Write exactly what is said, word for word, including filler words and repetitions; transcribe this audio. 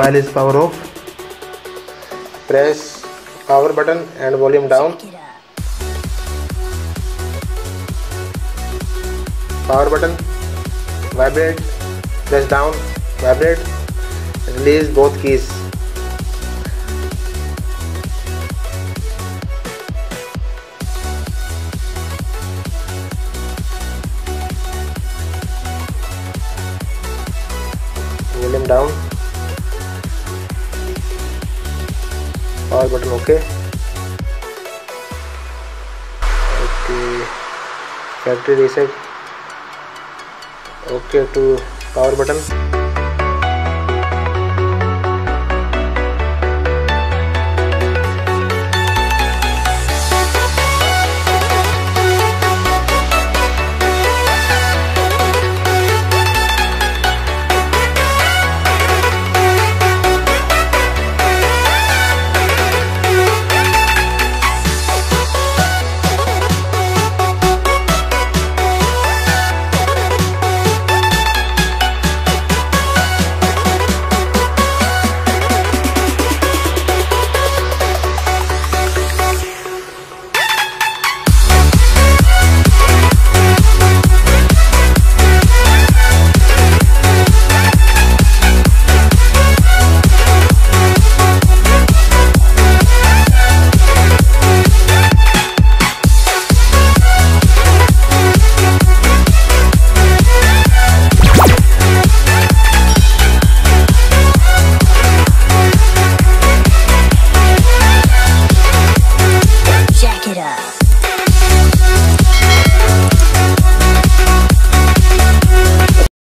Dial is power off. Press power button and volume down. Power button, vibrate, press down, vibrate, release both keys. Volume down, power button okay. Okay, factory reset. Okay to power button.